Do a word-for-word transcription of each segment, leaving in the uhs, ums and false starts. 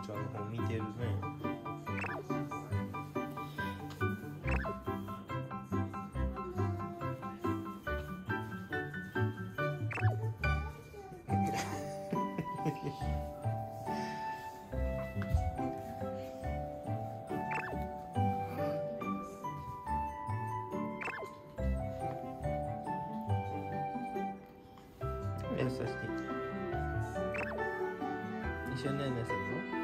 ちゃんの方見てるね。優しい。一緒にねんねするの？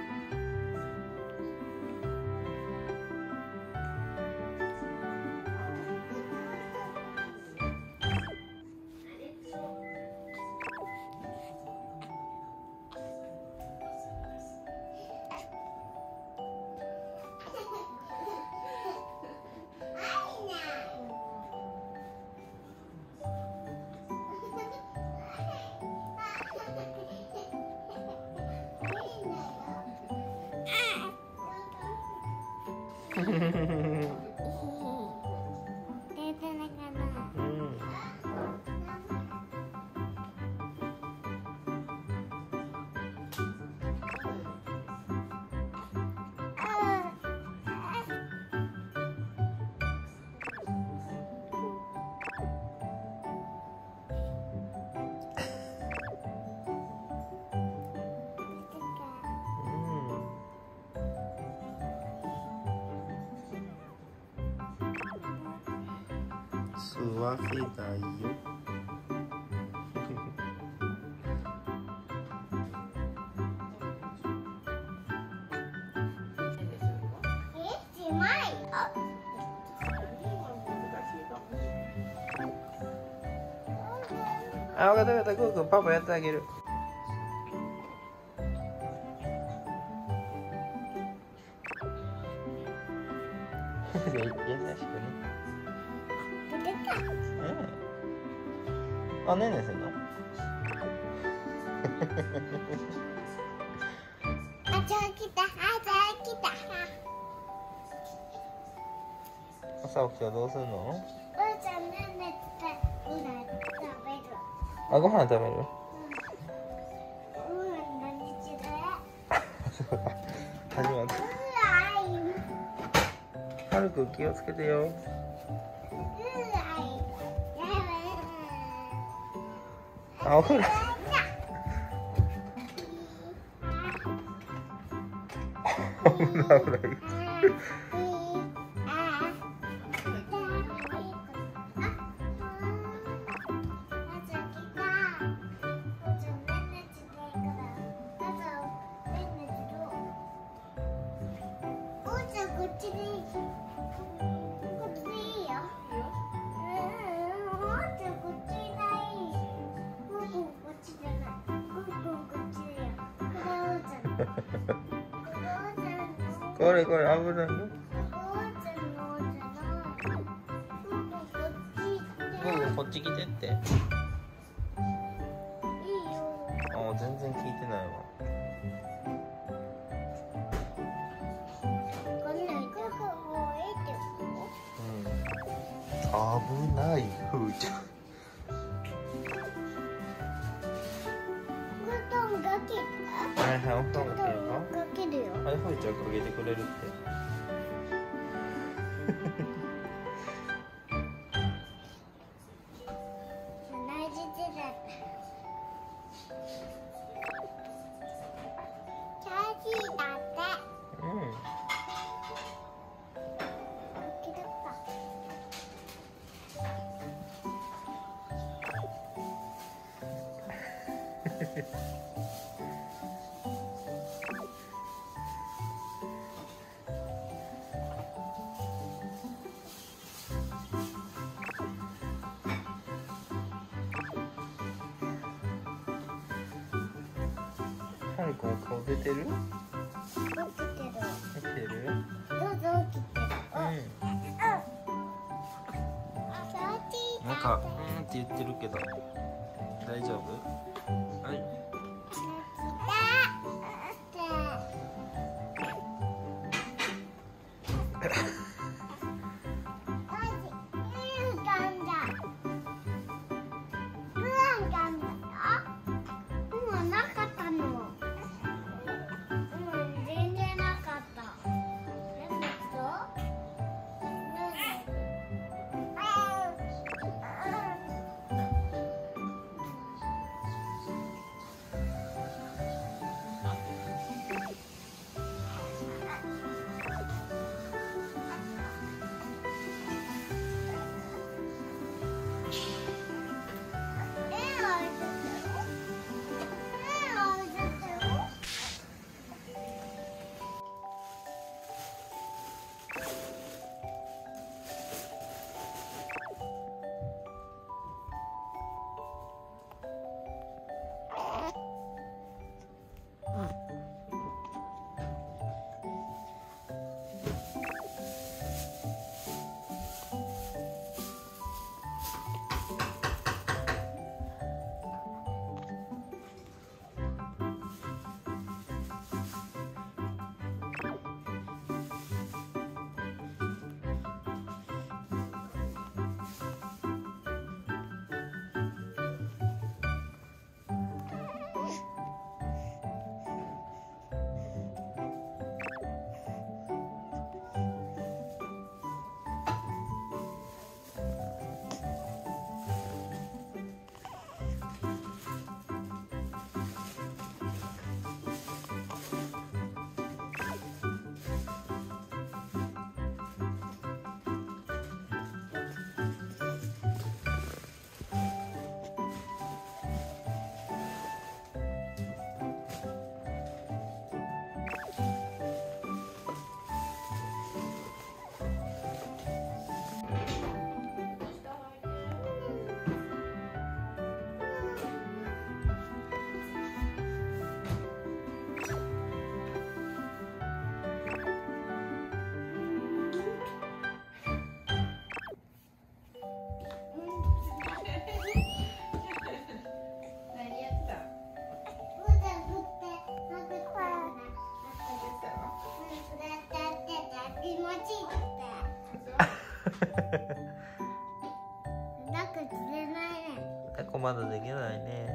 吸わせたいよ。あ、分かった分かった、くーくんパパやってあげる。優しくね。うん。あ、ねんねするの？ あ、ちゃん来た、あ、ちゃん来た。 朝起きたらどうするの？ おうちゃん、ねんねってご飯食べる。 あ、ご飯食べる？ うん、何時だよ。 始まった。はるくん気をつけてよ。あ、お風呂。危ない危ない。 こっちでいい。こっちでいいよ。うん、おうちゃんこっちがいい。こっちじゃない。こっちだよ。これおうちゃん。 これこれ危ないよ。 おうちゃんのおうちゃんの。こっち。 こっち来てって。 いいよ。 あ、全然聞いてないわ。危ないふーちゃん。はいはい、お布団かけるか。 かけるよ。 はい、ふーちゃんかけてくれるって。 大事だった。大事だって。 うん。はるくん顔出てる？ 起きてる。 出てる？ どうぞ起きてる。 うん。なんか、うんって言ってるけど、大丈夫？はい。 今なかったの。今全なんか釣れないね。 タコまだできないね。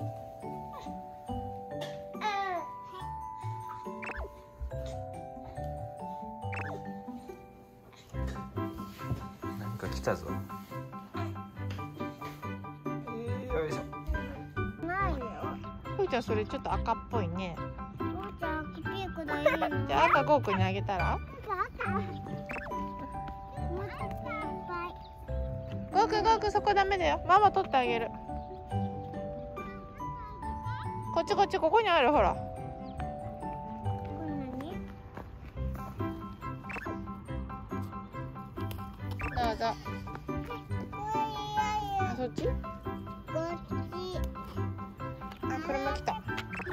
なんか来たぞ。よいしょ。 ないよ。 ふーちゃんそれちょっと赤っぽいね。 もうちゃんピンクだよ。 じゃあ赤ゴーくんにあげたら？ もうちゃんいっぱい。 ゴーくんゴーくんそこダメだよ。ママ取ってあげる。こっちこっちここにあるほら。 こんなに？ どうぞ。あ、そっち？ こっち。 あ、車来た。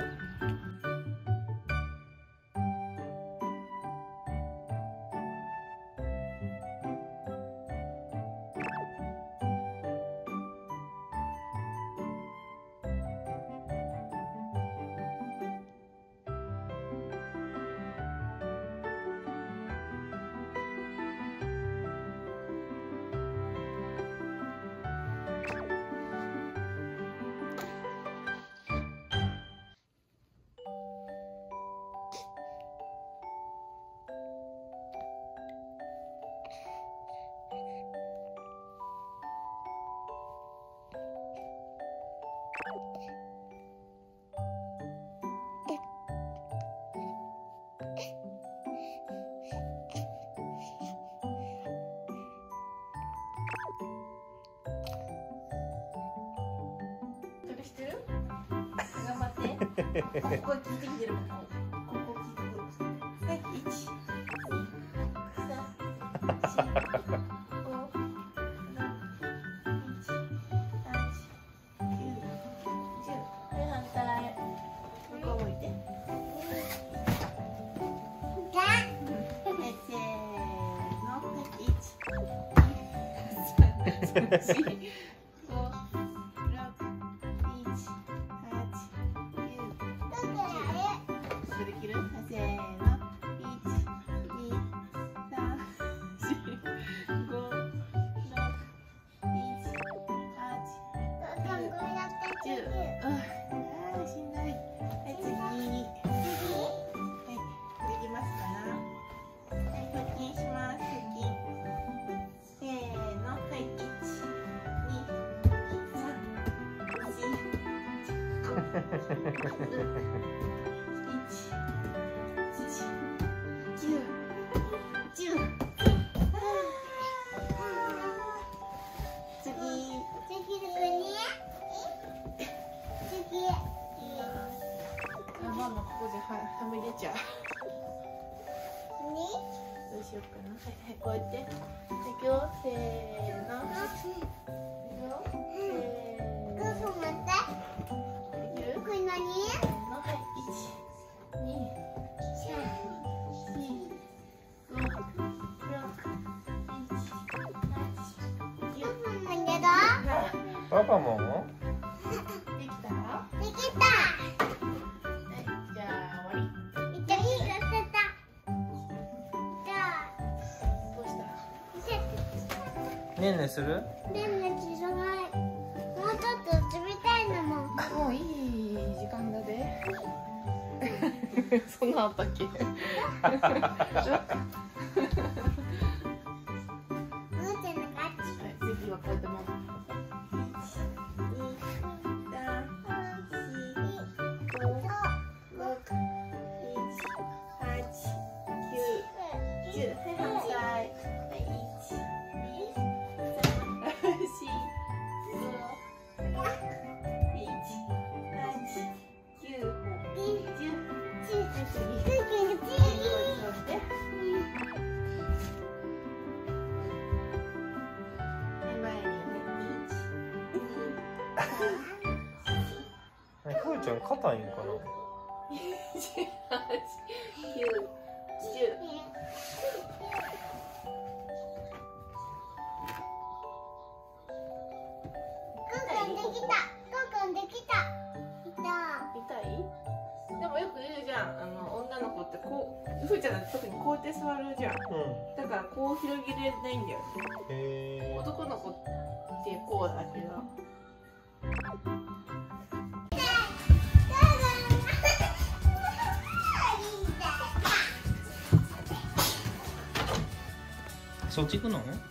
知ってる？頑張って。ここ聞いてきてる。ここ聞いてくる。はい、一、二、三、四、五、六、七、八、九、十。はい、反対。向こう向いて。はい、せーの。はい、一、二、三、四。はみ出ちゃう。どうしようかな。はいはい、こうやって。いくよ、せーの。いくよ、せーの。いける？これ何？はい、一、二、三、四、五、六、七、九。 パパも？ できた？ できた。 ねんねする？ ねんねちじゃない。もうちょっと遊びたいのも。 もういい時間だで。そんなあったっけ？ むーちゃんの勝ち。 はい、次はこうやってもう。 ふーちゃん硬いんかな。 痛い？でもよく言うじゃん。あの女の子ってこうふーちゃんなんて特にこうやって座るじゃん。 うん。 だからこう広げれないんだよ。 へえ。 男の子ってこうだけど。 そっち行くの？